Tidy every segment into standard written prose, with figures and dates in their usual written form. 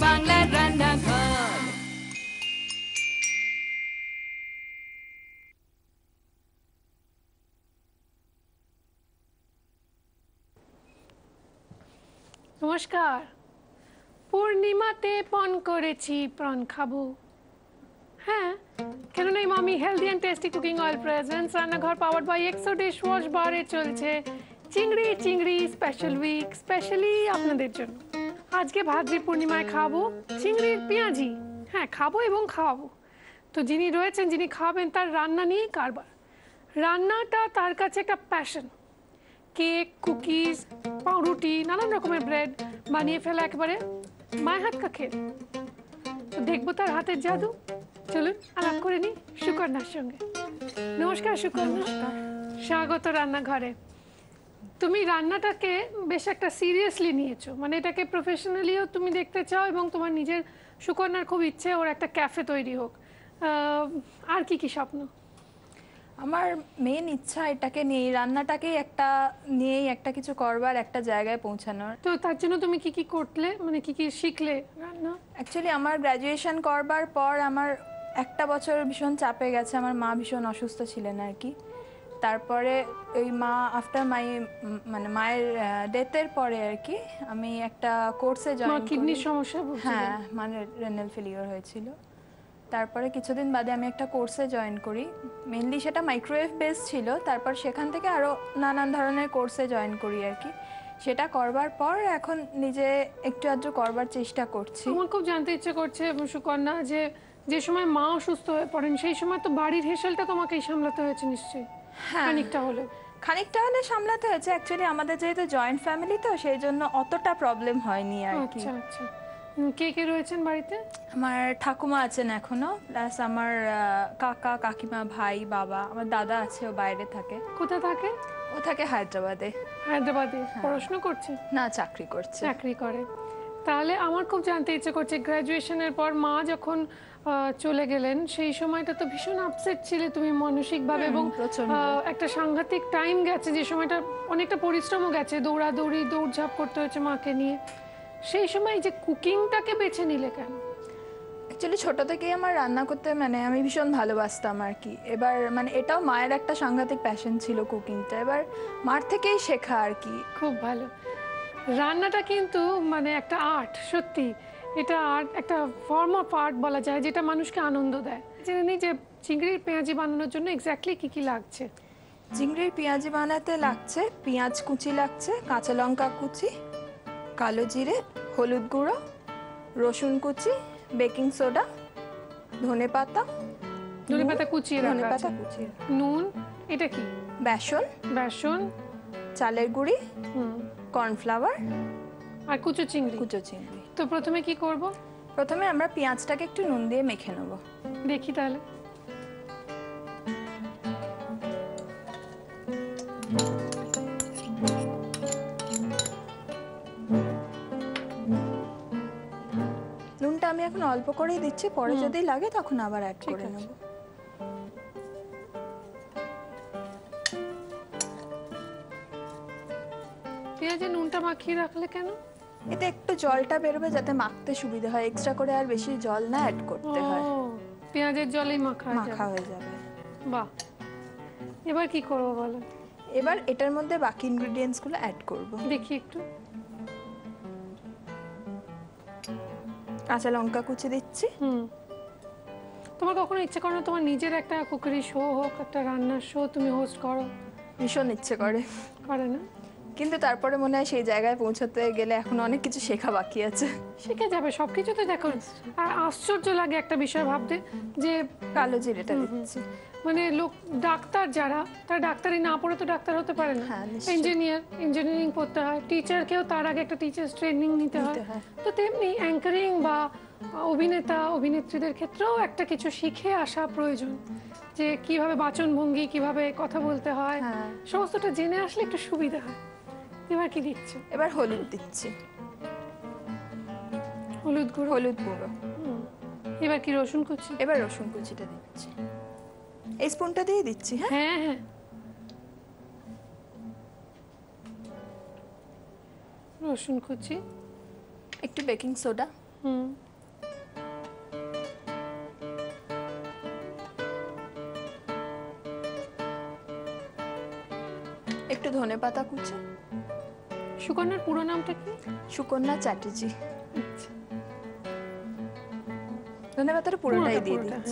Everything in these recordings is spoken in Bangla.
বাংলার রান্নাঘর। নমস্কার। পূর্ণিমাতে পণ করেছি প্রণ খাবো। হ্যাঁ, কেননা Emami healthy and tasty cooking oil presents রান্নাঘর powered by Exo dish wash বারে চলছে চিংড়ি চিংড়ি স্পেশাল উইক স্পেশালি আপনাদের জন্য। আজকে ভাদ্রী পূর্ণিমায় খাবো চিংড়ির পেঁয়াজি। হ্যাঁ, খাবো এবং খাওয়াবো। তো যিনি রয়েছেন, যিনি খাওয়াবেন, তার রান্না নিয়েই কারবার। রান্নাটা তার কাছে একটা প্যাশন। কেক, কুকিজ, পাউরুটি, নানান রকমের ব্রেড বানিয়ে ফেলা একেবারে মায়ের হাত কা খেল। তো দেখবো তার হাতের জাদু। চলুন আলাপ করে নি সুকন্যার সঙ্গে। নমস্কার সুকন্যা, স্বাগত রান্নাঘরে। তুমি রান্নাটাকে বেশ একটা সিরিয়াসলি নিয়েছো, মানে এটাকে প্রফেশনালিও তুমি দেখতে চাও এবং তোমার নিজের সুকন্যার খুব ইচ্ছে ওর একটা ক্যাফে তৈরি হোক। আর কি কি স্বপ্ন? আমার মেন ইচ্ছা এটাকে নিয়ে, রান্নাটাকেই নিয়েই একটা কিছু করবার, একটা জায়গায় পৌঁছানোর। তো তার জন্য তুমি কি কি করলে, মানে কি কি শিখলে রান্না? অ্যাকচুয়ালি আমার গ্র্যাজুয়েশন করবার পর আমার একটা বছর ভীষণ চাপে গেছে। আমার মা ভীষণ অসুস্থ ছিলেন আর কি। তারপরে ওই মায়ের ডেথের পরে আর কি আমি একটা কোর্সে জয়েন করি। কিডনির সমস্যা? হ্যাঁ, মানে রেনাল ফেলিওর হয়েছিল। তারপরে কিছুদিন বাদে আমি একটা কোর্সে জয়েন করি, মেনলি সেটা মাইক্রোওয়েভ বেস ছিল। তারপর সেখান থেকে আরও নানান ধরনের কোর্সে জয়েন করি আর কি। সেটা করবার পর এখন নিজে একটু আধটু করবার চেষ্টা করছি। আমার খুব জানতে ইচ্ছে করছে সুকন্যা, যে সময় মা অসুস্থ হয়ে পড়েন সেই সময় তো বাড়ির হেসেলটা তোমাকেই সামলাতে হয়েছে নিশ্চয়ই। হ্যাঁ, খানিকটা হলে সামলাতে হয়েছে। অ্যাকচুয়ালি আমাদের যেহেতু জয়েন্ট ফ্যামিলি, তো সেই জন্য অতটা প্রবলেম হয়নি আর কি। আচ্ছা আচ্ছা। কে কে রয়েছেন বাড়িতে? আমার ঠাকুমা আছেন এখনো, প্লাস আমার কাকা কাকিমা, ভাই, বাবা। আমার দাদা আছে, ও বাইরে থাকে। কোথায় থাকে? ও থাকে হায়দ্রাবাদে। হায়দ্রাবাদে পড়াশোনা করছে? না, চাকরি করছে। চাকরি করে। তাহলে আমার খুব জানতে ইচ্ছে করছে, গ্র্যাজুয়েশনের পর মা যখন চলে গেলেন সেই সময়টা তো ভীষণ আপসেট ছিলে তুমি মানসিকভাবে, এবং একটা সাংঘাতিক টাইম গেছে যে সময়টা অনেকটা পরিশ্রমও গেছে, দৌড়াদৌড়ি দৌড়ঝাঁপ করতে হয়েছে মাকে নিয়ে। সেই সময় যে কুকিংটাকে বেছে নিলে কেন? অ্যাকচুয়ালি ছোট থেকেই আমার রান্না করতে, মানে আমি ভীষণ ভালোবাসতাম আর কি। এবার মানে এটাও মায়ের একটা সাংঘাতিক প্যাশন ছিল কুকিংটা, এবার মার থেকেই শেখা আর কি। খুব ভালো। রান্নাটা কিন্তু মানে একটা আর্ট, সত্যি এটা আর্ট, একটা ফর্ম অফ আর্ট বলা যায়, যেটা মানুষকে আনন্দ দেয়। জেনে নিই যে চিংড়ির পেঁয়াজি বানানোর জন্য এক্স্যাক্টলি কি কি লাগছে। চিংড়ির পেঁয়াজি বানাতে লাগছে পেঁয়াজ কুচি, লাগছে কাঁচা লঙ্কা কুচি, কালো জিরে, হলুদ গুঁড়ো, রসুন কুচি, বেকিং সোডা, ধনেপাতা কুচিয়ে রাখা আছে, নুন, এটা কি? বেসন, চালের গুঁড়ি, কর্নফ্লাওয়ার আর কুচো চিংড়ি। তো প্রথমে কি করব? প্রথমে আমরা পেঁয়াজটাকে একটু নুন দিয়ে মেখে নেব। দেখি তাহলে। নুনটা আমি এখন অল্প করেই দিচ্ছি, পরে যদি লাগে তখন আবার অ্যাড করে নেব। পেঁয়াজে নুনটা মাখিয়ে রাখলে কেন? এতে একটু জলটা বেরোবে যাতে মাখতে সুবিধা হয়, এক্সট্রা করে আর বেশি জল না অ্যাড করতে হয়। পেঁয়াজের জলেই মাখা হয়ে যাবে। বাহ, এবার কি করব বলো? এবার এটার মধ্যে বাকি ইনগ্রেডিয়েন্টস গুলো অ্যাড করব। দেখি একটু। কাঁচা লঙ্কা কুচি দিচ্ছি। তোমার কখনো ইচ্ছে করে না তোমার নিজের একটা কুকারি শো হোক, একটা রান্নার শো তুমি হোস্ট করো? ভীষণ ইচ্ছে করে না? কিন্তু তারপরে মনে হয় সেই জায়গায় পৌঁছতে গেলে এখন অনেক কিছু শেখা বাকি আছে। শিখে যাবে সবকিছু তো। দেখো, আর আশ্চর্য লাগে একটা বিষয় ভাবতে যে কালো জিরেটা দিচ্ছি। মানে লোক ডাক্তার যারা, তারা ডাক্তারি না পড়ে তো ডাক্তার হতে পারে না। ইঞ্জিনিয়ারিং পড়তে হয়, টিচারকেও তার আগে একটা টিচার্স ট্রেনিং নিতে হয়। তো তেমনি অ্যাঙ্কারিং বা অভিনেত্রীদের ক্ষেত্রেও একটা কিছু শিখে আসা প্রয়োজন, যে কিভাবে বাচনভঙ্গি, কিভাবে কথা বলতে হয়, সমস্তটা জেনে আসলে একটু সুবিধা হয়। এবার কি দিচ্ছ? এবার হলুদ দিচ্ছি। হলুদ গুঁড়ো। এবার কি রসুন কুচি? এবার রসুন কুচিটা দিচ্ছি। এই স্পুনটা দিয়ে দিচ্ছি। হ্যাঁ, রসুন কুচি, একটু বেকিং সোডা, হুম একটু ধনেপাতা কুচি। সুকন্যার পুরো নামটা কি? সুকন্যা চ্যাটার্জি। আচ্ছা, ধনেপাতাটা পুরোটাই দিয়ে পুরোটা, দিচ্ছি।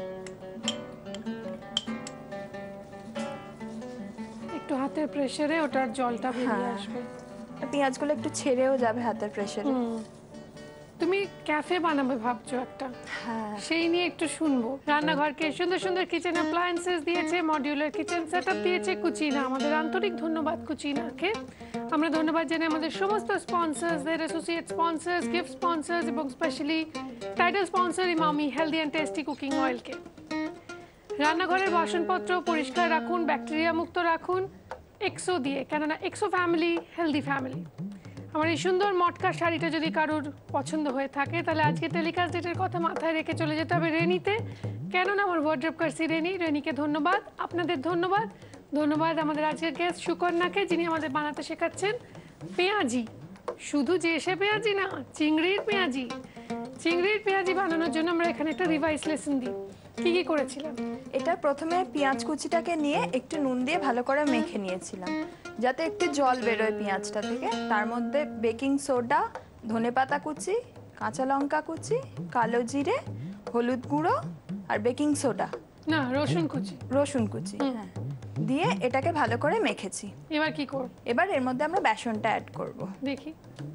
একটু হাতের প্রেসারে ওটার জলটা বেরিয়ে হ্যাঁ। আসবে। আর পেঁয়াজগুলো একটু ছেড়েও যাবে হাতের প্রেসারে। তুমি ক্যাফে বানাবে ভাবছো একটা, হ্যাঁ। সেই নিয়ে একটু শুনবো। রান্নাঘরকে সুন্দর সুন্দর কিচেন অ্যাপ্লায়েন্সেস দিয়েছে, মডিউলার কিচেন সেটআপ দিয়েছে কুচিনা। আমাদের আন্তরিক ধন্যবাদ কুচিনাকে। আমরা ধন্যবাদ জানাই আমাদের সমস্ত স্পন্সর্সদের, অ্যাসোসিয়েট স্পন্সর্স, গিফট স্পন্সর্স এবং specially title sponsor Emami healthy and tasty cooking অয়েলকে। রান্নাঘরের বাসনপত্র পরিষ্কার রাখুন, ব্যাকটেরিয়া মুক্ত রাখুন এক্সো দিয়ে, কেননা এক্সো ফ্যামিলি হেলদি ফ্যামিলি। আমার এই সুন্দর মটকা শাড়িটা যদি কারোর পছন্দ হয়ে থাকে তাহলে আজকে টেলিকাস্ট ডেটের কথা মাথায় রেখে চলে যেতে হবে রেনিতে, কেননা আমার ওয়ার্ড্রোব কার্সি রেনিকে ধন্যবাদ, আপনাদের ধন্যবাদ। ধন্যবাদ আমাদের আজকের গেস্ট সুকন্যাকে, যিনি আমাদের বানাতে শেখাচ্ছেন পেঁয়াজি। শুধু যে সে পেঁয়াজি না, চিংড়ির পেঁয়াজি। চিংড়ির পেঁয়াজি বানানোর জন্য আমরা এখানে একটা রিভাইস লেসন দিই। কি কি করেছিলাম? এটা প্রথমে পেঁয়াজ কুচিটাকে নিয়ে একটু নুন দিয়ে ভালো করে মেখে নিয়েছিলাম, যাতে একটু জল বেরোয় পেঁয়াজটা থেকে। তার মধ্যে বেকিং সোডা, ধনেপাতা কুচি, কাঁচা লঙ্কা কুচি, কালো জিরে, হলুদ গুঁড়ো আর বেকিং সোডা, না রসুন কুচি, রসুন কুচি, হ্যাঁ, দিয়ে এটাকে ভালো করে মেখেছি। এবার কি করব? এবার এর মধ্যে আমরা বেসনটা অ্যাড করব। দেখি,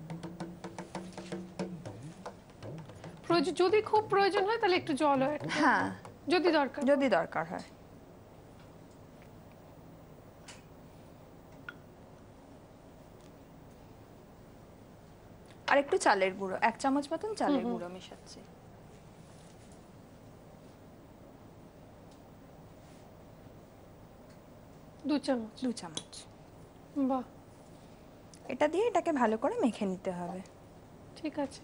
যদি খুব প্রয়োজন হয় তাহলে একটু জল অ্যাড, হ্যাঁ, যদি দরকার যদি দরকার হয়। আর একটু চালের গুঁড়ো, 1 চামচ মতন চালের গুঁড়ো মেশাচ্ছি। দু চামচ। 2 চামচ। বাহ, এটা দিয়ে এটাকে ভালো করে মেখে নিতে হবে। ঠিক আছে।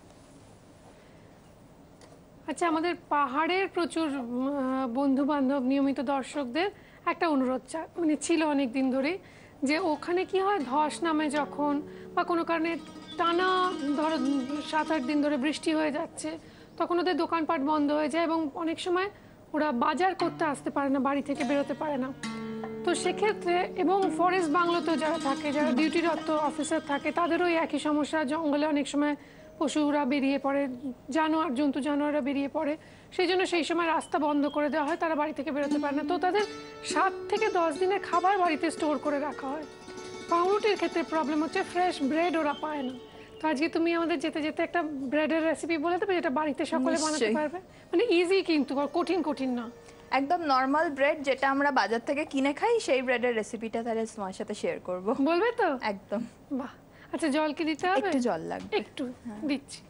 আচ্ছা, আমাদের পাহাড়ের প্রচুর বন্ধু বান্ধব নিয়মিত দর্শকদের একটা অনুরোধ মানে ছিল অনেক দিন ধরে, যে ওখানে কি হয় ধস নামে যখন, বা কোনো কারণে টানা ধরো 7-8 দিন ধরে বৃষ্টি হয়ে যাচ্ছে, তখন ওদের দোকানপাট বন্ধ হয়ে যায় এবং অনেক সময় ওরা বাজার করতে আসতে পারে না, বাড়ি থেকে বেরোতে পারে না। তো সেক্ষেত্রে, এবং ফরেস্ট বাংলোতেও যারা থাকে, যারা ডিউটিরত অফিসার থাকে, তাদেরও এই একই সমস্যা। জঙ্গলে অনেক সময় পশুরা বেরিয়ে পড়ে, জানোয়াররা বেরিয়ে পড়ে, সেই জন্য সেই সময় রাস্তা বন্ধ করে দেওয়া হয়, তারা বাড়ি থেকে বেরোতে পারে না। তো তাদের 7 থেকে 10 দিনের খাবার বাড়িতে স্টোর করে রাখা হয়। পাউরুটির ক্ষেত্রে প্রবলেম হচ্ছে ফ্রেশ ব্রেড ওরা পায় না। তো আজকে তুমি আমাদের যেতে যেতে একটা ব্রেডের রেসিপি বলে দেবে, যেটা বাড়িতে সকলে বানাতে পারবে, মানে ইজি কিন্তু কঠিন না, একদম নরমাল ব্রেড যেটা আমরা বাজার থেকে কিনে খাই, সেই ব্রেডের রেসিপিটা তাহলে তোমার সাথে শেয়ার করব। বলবে তো? একদম। বাহ, আচ্ছা জল কি দিতে হবে? একটু জল লাগবে। একটু দিচ্ছি।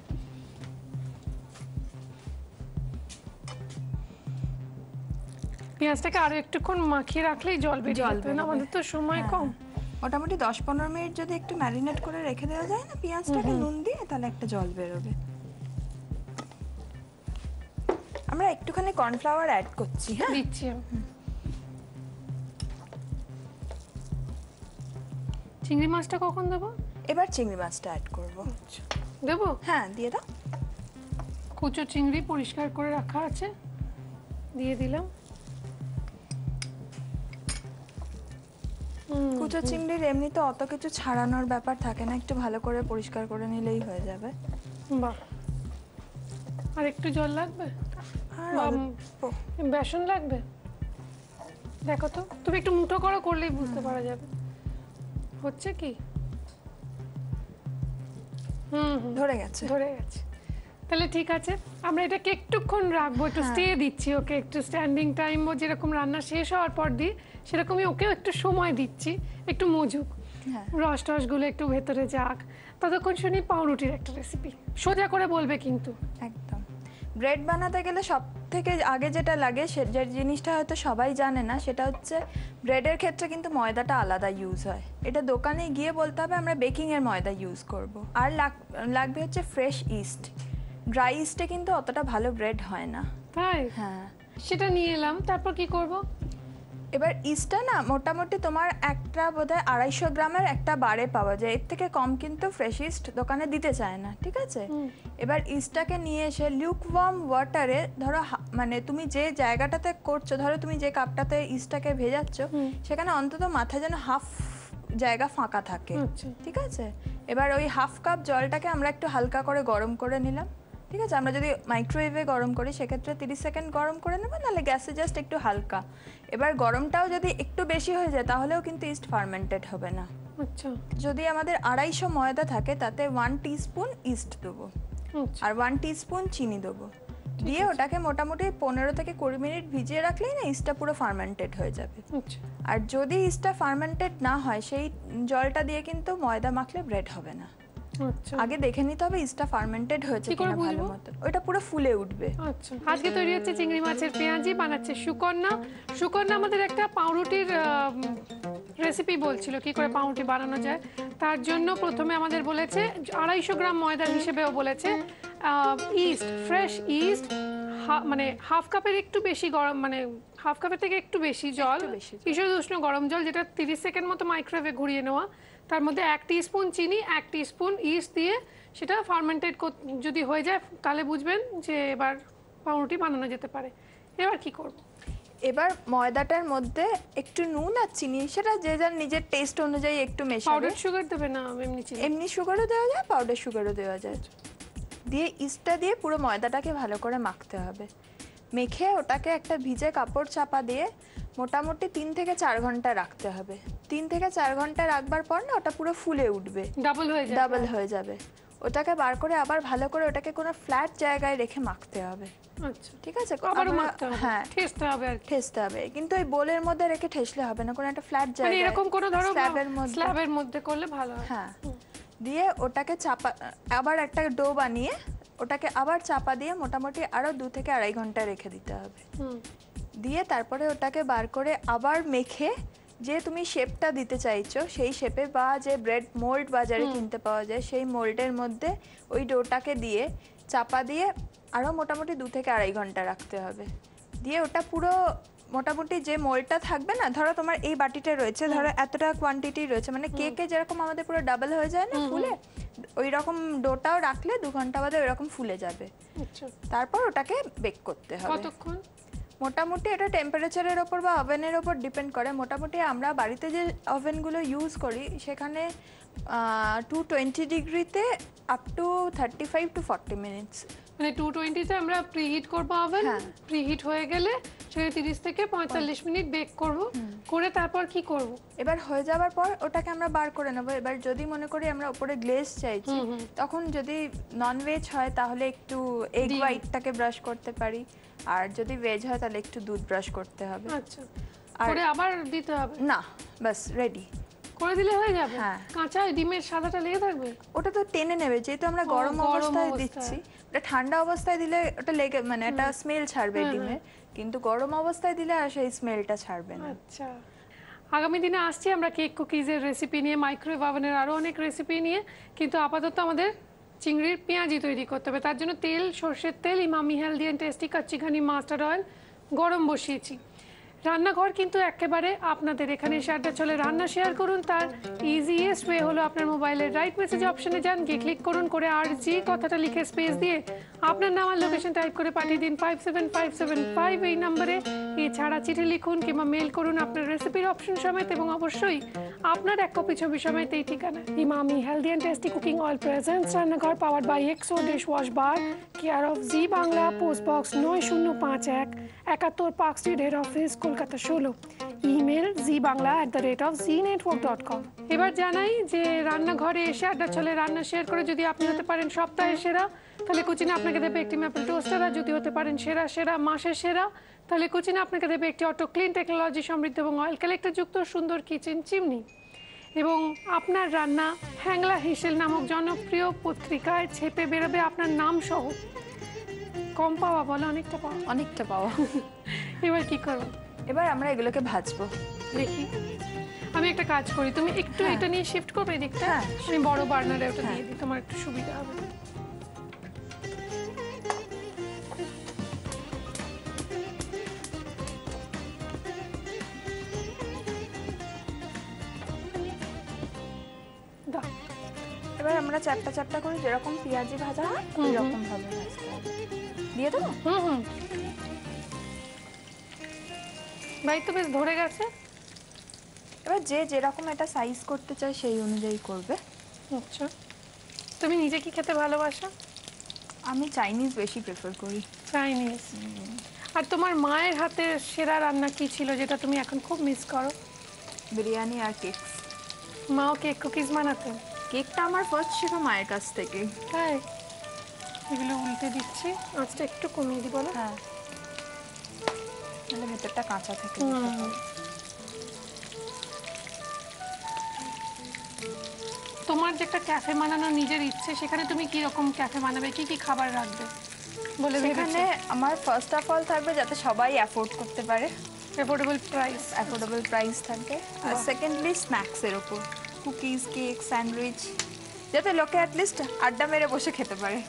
পেঁয়াজটাকে আরো একটুক্ষণ মাখিয়ে রাখলেই জল বেরিয়ে যাবে না, আমাদের তো সময় কম। মোটামুটি 10-15 মিনিট যদি একটু ম্যারিনেট করে রেখে দেওয়া যায় না পেঁয়াজটাকে নুন দিয়ে, তাহলে একটা জল বেরোবে। আমরা একটুখানি কর্নফ্লাওয়ার অ্যাড করছি। হ্যাঁ, দিচ্ছি আমি। চিংড়ি মাছটা কখন দেবো? এবার চিংড়ি মাছটা অ্যাড করব। দেবো? হ্যাঁ, দিয়ে দাও। কুচো চিংড়ি পরিষ্কার করে রাখা আছে, দিয়ে দিলাম। কুচো চিংড়ির এমনিতে অত কিছু ছাড়ানোর ব্যাপার থাকে না, একটু ভালো করে পরিষ্কার করে নিলেই হয়ে যাবে। বাহ, আর একটু জল লাগবে? আর বেসন লাগবে? দেখো তো, তুমি একটু মুঠো করলেই বুঝতে পারা যাবে হচ্ছে কি। ধরে গেছে। তাহলে ঠিক আছে, আমরা এটাকে একটুক্ষণ রাখবো, একটু স্টে দিচ্ছি ওকে, একটু স্ট্যান্ডিং টাইম। ও যেরকম রান্না শেষ হওয়ার পর দিই, সেরকমই ওকেও একটু সময় দিচ্ছি, একটু মজুক, রসগুলো একটু ভেতরে যাক। ততক্ষণ শুনি পাউরুটির একটা রেসিপি, সোজা করে বলবে কিন্তু। একদম। ব্রেড বানাতে গেলে সব থেকে আগে যেটা লাগে, যে জিনিসটা হয়তো সবাই জানে না, সেটা হচ্ছে ব্রেডের ক্ষেত্রে কিন্তু ময়দাটা আলাদা ইউজ হয়। এটা দোকানে গিয়ে বলতে হবে আমরা বেকিংয়ের ময়দা ইউজ করব। আর লাগবে হচ্ছে ফ্রেশ ইস্ট। ড্রাই ইস্টে কিন্তু অতটা ভালো ব্রেড হয় না। তাই? হ্যাঁ, সেটা নিয়ে এলাম, তারপর কি করব? এবার ইস্টটা না মোটামুটি তোমার একটা বোধহয় 250 গ্রামের একটা বারে পাওয়া যায়, এর থেকে কম কিন্তু ফ্রেশ ইস্ট দোকানে দিতে চায় না, ঠিক আছে? এবার ইস্টটাকে নিয়ে এসে লিউকওয়ার্ম ওয়াটারে ধরো মানে তুমি যে জায়গাটাতে করছো, ধরো তুমি যে কাপটাতে ইস্টটাকে ভেজাচ্ছ সেখানে অন্তত মাথায় যেন হাফ জায়গা ফাঁকা থাকে, ঠিক আছে? এবার ওই হাফ কাপ জলটাকে আমরা একটু হালকা করে গরম করে নিলাম, ঠিক আছে? আমরা যদি মাইক্রোওয়েভে গরম করি সেক্ষেত্রে 30 সেকেন্ড গরম করে নেবো, নাহলে গ্যাসে জাস্ট একটু হালকা। এবার গরমটাও যদি একটু বেশি হয়ে যায় তাহলেও কিন্তু ইস্ট ফার্মেন্টেড হবে না। আচ্ছা, যদি আমাদের 250 ময়দা থাকে তাতে 1 টিস্পুন ইস্ট দেবো আর 1 টিস্পুন চিনি দেবো, দিয়ে ওটাকে মোটামুটি 15 থেকে 20 মিনিট ভিজিয়ে রাখলেই না ইস্টটা পুরো ফার্মেন্টেড হয়ে যাবে। আর যদি ইস্টটা ফার্মেন্টেড না হয় সেই জলটা দিয়ে কিন্তু ময়দা মাখলে ব্রেড হবে না। আগে দেখে নিতে হবে ইস্টটা ফার্মেন্টেড হয়েছে কিনা ভালো মতো, ওটা পুরো ফুলে উঠবে। আচ্ছা, আজকে তৈরি হচ্ছে চিংড়ি মাছের পেঁয়াজি, বানাচ্ছে সুকন্যা। সুকন্যা আমাদের একটা পাউরুটির রেসিপি বলছিল কি করে পাউরুটি বানানো যায়। তার জন্য প্রথমে আমাদের বলেছে 250 গ্রাম ময়দার হিসেবেও বলেছে ইস্ট, ফ্রেশ ইস্ট, মানে হাফ কাপের একটু বেশি গরম, মানে হাফ কাপের থেকে একটু বেশি জল, ঈষৎ উষ্ণ গরম জল, যেটা 30 সেকেন্ড মতো মাইক্রোওয়েভে ঘুরিয়ে নেওয়া, তার মধ্যে 1 টিস্পুন চিনি, 1 টিস্পুন ইস্ট দিয়ে সেটা ফার্মেন্টেড যদি হয়ে যায় তাহলে বুঝবেন যে এবার পাউরুটি বানানো যেতে পারে। এবার কি করব? এবার ময়দাটার মধ্যে একটু নুন আর চিনি, সেটা যে যার নিজের টেস্ট অনুযায়ী একটু মেশাবে। পাউডার সুগার দেবে না এমনি চিনি? এমনি সুগারও দেওয়া যায়, পাউডার সুগারও দেওয়া যায়। দিয়ে ইস্টটা দিয়ে পুরো ময়দাটাকে ভালো করে মাখতে হবে। মেখে ওটাকে একটা ভিজে কাপড় চাপা দিয়ে মোটামুটি 3 থেকে 4 ঘন্টা রাখতে হবে। 3 থেকে 4 ঘন্টা রাখবার পর না ওটা পুরো ফুলে উঠবে, ডাবল হয়ে যাবে। ওটাকে বার করে আবার ভালো করে ওটাকে কোনো ফ্ল্যাট জায়গায় রেখে মাখতে হবে। আচ্ছা, ঠিক আছে? আবারও মাখতে হবে? হ্যাঁ, ঠেসতে হবে আর ঠেসতে হবে, কিন্তু ওই বোলের মধ্যে রেখে ঠেসলে হবে না, কোনো একটা ফ্ল্যাট মানে জায়গায়, এরকম কোনো ধরো স্ল্যাবের মধ্যে করলে ভালো হয়। হ্যাঁ, দিয়ে ওটাকে চাপা, আবার একটা ডো বানিয়ে ওটাকে আবার চাপা দিয়ে মোটামুটি আরো 2 থেকে 2.5 ঘন্টা রেখে দিতে হবে। দিয়ে তারপরে ওটাকে বার করে আবার মেখে যে তুমি শেপটা দিতে চাইছো সেই শেপে, বা যে ব্রেড মোল্ড বাজারে কিনতে পাওয়া যায় সেই মোল্ডের মধ্যে ওই ডোটাকে দিয়ে চাপা দিয়ে আরও মোটামুটি 2 থেকে 2.5 ঘন্টা রাখতে হবে। দিয়ে ওটা পুরো মোটামুটি যে মোল্ডটা থাকবে না, ধরো তোমার এই বাটিটা রয়েছে, ধরো এতটা কোয়ান্টিটি রয়েছে, মানে কেকে যেরকম আমাদের পুরো ডাবল হয়ে যায় না ফুলে, ওই রকম ডোটাও রাখলে 2 ঘন্টা বাদে ওইরকম ফুলে যাবে। তারপর ওটাকে বেক করতে হবে। কতক্ষণ? মোটামুটি এটা টেম্পারেচারের ওপর বা ওভেনের ওপর ডিপেন্ড করে। মোটামুটি আমরা বাড়িতে যে ওভেনগুলো ইউজ করি সেখানে 220 ডিগ্রিতে আপ টু 35 to 40 মিনিটস, মানে 220-তে আমরা প্রিহিট করব ওভেন, প্রিহিট হয়ে গেলে সেটা 30 থেকে 45 মিনিট বেক করব, করে তারপর কি করব? এবার হয়ে যাওয়ার পর ওটাকে আমরা বার করে নেব। এবার যদি মনে করি আমরা উপরে গ্লেজ চাইছি, তখন যদি ননভেজ হয় তাহলে একটু এগ হোয়াইটটাকে ব্রাশ করতে পারি, আর যদি ভেজ হয় তাহলে একটু দুধ ব্রাশ করতে হবে। আচ্ছা, করে আবার দিতে হবে না? বাস রেডি করে দিলে হয়ে যাবে? হ্যাঁ। কাঁচা ডিমের সাদাটা লেগে থাকবে? ওটা তো টেনে নেবে, যেহেতু আমরা গরম অবস্থায় দিচ্ছি। ওটা ঠান্ডা অবস্থায় দিলে ওটা লেগে, মানে একটা স্মেল ছাড়বে ডিমের, কিন্তু গরম অবস্থায় দিলে আর সেই স্মেলটা ছাড়বে না। আচ্ছা, আগামী দিনে আসছি আমরা কেক কুকিজের রেসিপি নিয়ে, মাইক্রোওয়েভ ওভেনের আরও অনেক রেসিপি নিয়ে, কিন্তু আপাতত আমাদের চিংড়ির পেঁয়াজি তৈরি করতে হবে। তার জন্য তেল, সর্ষের তেল, Emami healthy and tasty kachchi ghani mustard oil গরম বসিয়েছি। রান্নাঘর কিন্তু একেবারে আপনাদের, এখানে শেয়ারটা চলে রান্না শেয়ার করুন। তার ইজিয়েস্ট ওয়ে হলো আপনার মোবাইলের রাইট মেসেজ অপশনে যান, গিয়ে ক্লিক করুন, করে RG কথাটা লিখে স্পেস দিয়ে আপনার নাম আর লোকেশন টাইপ করে পাঠিয়ে দিন 57575 এই নম্বরে। এছাড়া চিঠি লিখুন কিংবা মেল করুন আপনার রেসিপির অপশন সমেত, এবং অবশ্যই আপনার 1 কপি ছবি সমেত এই ঠিকানা। Emami healthy and tasty cooking oil presents রান্নাঘর, powered by Exo dish wash bar, care of Zee Bangla, post box 9051, 71 park street, head office, Kolkata 16। Email zbangla@znetwork.com। এবার জানাই যে রান্নাঘরে এসে আড্ডা চলে রান্না শেয়ার করে যদি আপনি হতে পারেন সপ্তাহের সেরা, তাহলে কুচিনা আপনাকে দেবে একটি ম্যাপল টোস্টার। আর যদি হতে পারেন সেরা মাসের সেরা, তাহলে কুচিনা আপনাকে দেবে একটি অটো ক্লিন টেকনোলজি সমৃদ্ধ এবং অয়েল কালেক্টর যুক্ত সুন্দর কিচেন চিমনি। এবং আপনার রান্না হ্যাংলা হেসেল নামক জনপ্রিয় পত্রিকায় ছেপে বেরোবে আপনার নাম সহ। কম পাওয়া বলে অনেকটা পাওয়া। এবার কি করব? এবার আমরা এগুলোকে ভাজবো। দেখি, আমি একটা কাজ করি, তুমি একটু এটা নিয়ে শিফট করবে এদিকটা, আমি বড় বার্নারে ওটা দিয়ে দিই, তোমার একটু সুবিধা হবে। আমরা চ্যাপটা চ্যাপটা করে যেরকম পেঁয়াজি ভাজা হয় এরকম ভাবে ভাজতে হবে। দিয়ে দেবো? হুম। ভাই তো বেশ ধরে গেছে। এবার যে যেরকম এটা সাইজ করতে চায় সেই অনুযায়ী করবে। আচ্ছা, তুমি নিজে কি খেতে ভালোবাসো? আমি চাইনিজ বেশি প্রেফার করি। চাইনিজ। আর তোমার মায়ের হাতের সেরা রান্না কি ছিল যেটা তুমি এখন খুব মিস করো? বিরিয়ানি আর কেকস। মাও কেক কুকিজ বানাতেন? কেকটা আমার ফার্স্ট শেখা মায়ের কাছ থেকে। তাই? এগুলো উল্টে দিচ্ছি, আঁচটা একটু কমিয়ে দিই বলো। হ্যাঁ, তাহলে ভেতরটা কাঁচা থাকে। তোমার যে একটা ক্যাফে বানানোর নিজের ইচ্ছে, সেখানে তুমি কি রকম ক্যাফে বানাবে, কি কি খাবার রাখবে বলে সেখানে আমার ফার্স্ট অফ অল থাকবে যাতে সবাই অ্যাফোর্ড করতে পারে, অ্যাফোর্ডেবল প্রাইস থাকবে। আর সেকেন্ডলি স্ন্যাক্সের ওপর কুকিজ, কেক, স্যান্ডউইচ, যাতে লোকে অ্যাটলিস্ট আড্ডা মেরে বসে খেতে পারে।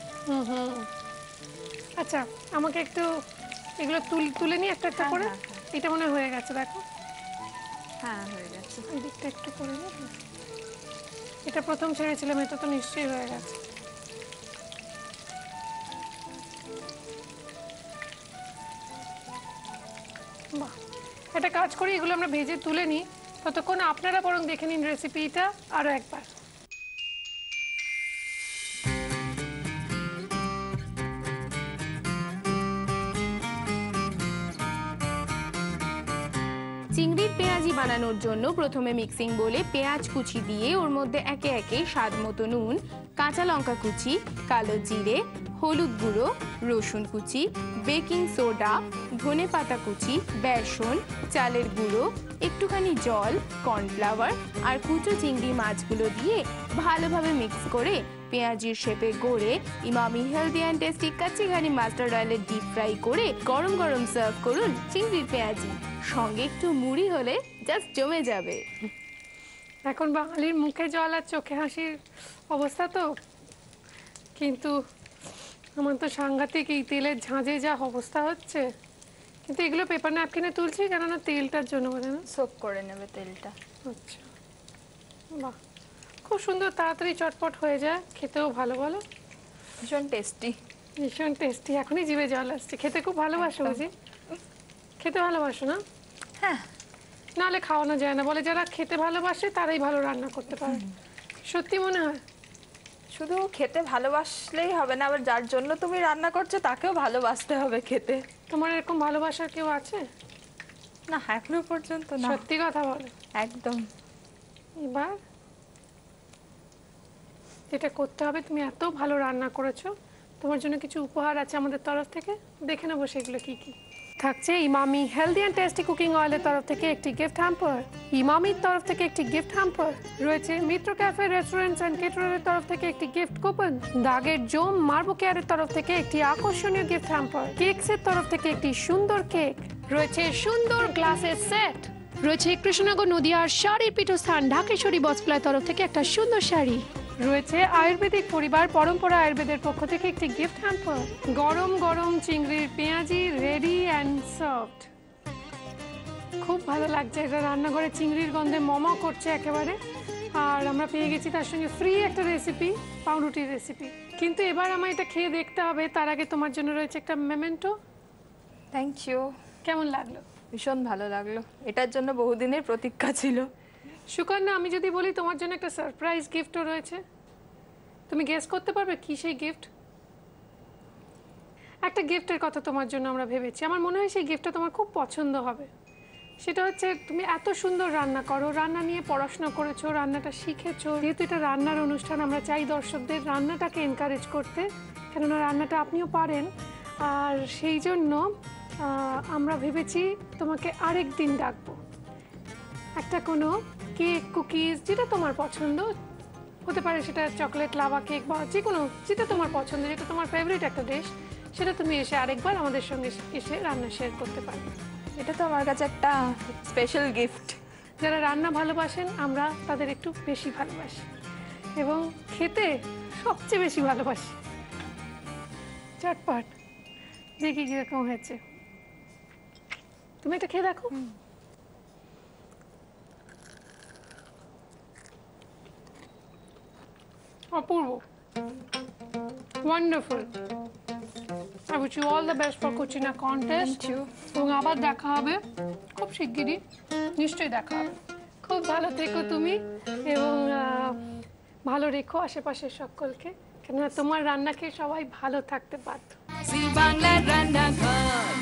আচ্ছা, আমাকে একটু এগুলো তুলে নিয়ে একটা একটা করে। এটা মনে হয়ে গেছে, দেখো। হ্যাঁ, হয়ে গেছে। এই দিকটা একটু করে নিই। এটা প্রথম ছেড়েছিলাম, এটা তো নিশ্চয়ই হয়ে গেছে। বাহ, একটা কাজ করি, এগুলো আমরা ভেজে তুলে নিই, ততক্ষণ আপনারা বরং দেখে নিন রেসিপিটা আরও একবার। চিংড়ির পেঁয়াজি বানানোর জন্য প্রথমে মিক্সিং বলে পেঁয়াজ কুচি দিয়ে ওর মধ্যে একে একে স্বাদ মতো নুন, কাঁচা লঙ্কা কুচি, কালো জিরে, হলুদ গুঁড়ো, রসুন কুচি, বেকিং সোডা, ধনেপাতা কুচি, বেসন, চালের গুঁড়ো, একটুখানি জল, কর্নফ্লাওয়ার আর কুচো চিংড়ি মাছগুলো দিয়ে ভালোভাবে মিক্স করে পেঁয়াজির শেপে গড়ে Emami healthy and tasty kachi ghani mustard অয়েলে ডিপ ফ্রাই করে গরম গরম সার্ভ করুন চিংড়ির পেঁয়াজি। সঙ্গে একটু মুড়ি হলে জাস্ট জমে যাবে। এখন বাঙালির মুখে জল আর চোখে হাসির অবস্থা তো, কিন্তু আমার তো সাংঘাতিক এই তেলের ঝাঁঝে যা অবস্থা হচ্ছে। কিন্তু এগুলো পেপার ন্যাপকিনে তুলছি কেননা তেলটার জন্য, বলে না? সোক করে নেবে তেলটা। আচ্ছা, বাহ, খুব সুন্দর, তাড়াতাড়ি চটপট হয়ে যায়, খেতেও ভালো। বলো, ভীষণ টেস্টি। ভীষণ টেস্টি। এখনই জিভে জল আসছে। খেতে খুব ভালোবাসো বুঝি? খেতে ভালোবাসো না? হ্যাঁ, নাহলে খাওয়ানো যায় না, বলে যারা খেতে ভালোবাসে তারাই ভালো রান্না করতে পারে। সত্যি মনে হয়? শুধু খেতে ভালোবাসলেই হবে না, আবার যার জন্য তুমি রান্না করছো তাকেও ভালোবাসতে হবে খেতে। তোমার এরকম ভালোবাসার কেউ আছে? না, এখনো পর্যন্ত না। সত্যি কথা বলো। একদম। এবার যেটা করতে হবে, তুমি এত ভালো রান্না করেছো, তোমার জন্য কিছু উপহার আছে আমাদের তরফ থেকে। দেখে নেবো সেগুলো কি কি থাকছে। Emami healthy and tasty cooking অয়েলের তরফ থেকে একটি গিফট হ্যাম্পার, ইমামির তরফ থেকে একটি গিফট হ্যাম্পার রয়েছে, মিত্র ক্যাফে রেস্টুরেন্টস অ্যান্ড কেটারারের তরফ থেকে একটি গিফট কুপন, দাগের জোম মার্বো কেয়ারের তরফ থেকে একটি আকর্ষণীয় গিফট হ্যাম্পার, কেকসের তরফ থেকে একটি সুন্দর কেক রয়েছে, সুন্দর গ্লাসের সেট রয়েছে, কৃষ্ণনগর নদিয়ার শাড়ির পীঠস্থান ঢাকেশ্বরী বস্ত্রালয়ের তরফ থেকে একটা সুন্দর শাড়ি রয়েছে, আয়ুর্বেদিক পরিবার পরম্পরা আয়ুর্বেদের পক্ষ থেকে একটি গিফট হ্যাম্পার, গরম গরম চিংড়ির পেঁয়াজি রেডি অ্যান্ড সার্ভড। খুব ভালো লাগছে, এটা রান্নাঘরে চিংড়ির গন্ধে মমা করছে একেবারে। আর আমরা পেয়ে গেছি তার সঙ্গে ফ্রি একটা রেসিপি, পাউরুটির রেসিপি। কিন্তু এবার আমার এটা খেয়ে দেখতে হবে, তার আগে তোমার জন্য রয়েছে একটা মেমেন্টো। Thank you. কেমন লাগলো? ভীষণ ভালো লাগলো, এটার জন্য বহুদিনের প্রতীক্ষা ছিল। সুকন্যা, আমি যদি বলি তোমার জন্য একটা সারপ্রাইজ গিফটও রয়েছে, তুমি গেস করতে পারবে কি সেই গিফট? একটা গিফটের কথা তোমার জন্য আমরা ভেবেছি, আমার মনে হয় সেই গিফটটা তোমার খুব পছন্দ হবে। সেটা হচ্ছে, তুমি এত সুন্দর রান্না করো, রান্না নিয়ে পড়াশোনা করেছো, রান্নাটা শিখেছো। যেহেতু এটা রান্নার অনুষ্ঠান, আমরা চাই দর্শকদের রান্নাটাকে এনকারেজ করতে, কেননা রান্নাটা আপনিও পারেন। আর সেই জন্য আমরা ভেবেছি তোমাকে আরেক দিন ডাকবো, একটা কোনো কেক, কুকিজ, যেটা তোমার পছন্দ হতে পারে, সেটা চকলেট লাভা কেক বা যে কোনো, যেটা তোমার পছন্দ, যেটা তোমার ফেভারিট একটা ডিশ, সেটা তুমি এসে আরেকবার আমাদের সঙ্গে এসে রান্না শেয়ার করতে পারবে। এটা তো আমার কাছে একটা স্পেশাল গিফট। যারা রান্না ভালোবাসেন আমরা তাদের একটু বেশি ভালোবাসি এবং খেতে সবচেয়ে বেশি ভালোবাসি। চটপট দেখি কিরকম হয়েছে, তুমি এটা খেয়ে দেখো। অপূর্ব, wonderful. I wish you all the best for Cucina contest. Thank you. এবং আবার দেখা হবে খুব শিগগিরই, নিশ্চয়ই দেখা হবে। খুব ভালো থেকো তুমি, এবং ভালো রেখো আশেপাশের সকলকে, কেননা তোমার রান্না খেয়ে সবাই ভালো থাকতে বাধ্য। জি বাংলার রান্নাঘর।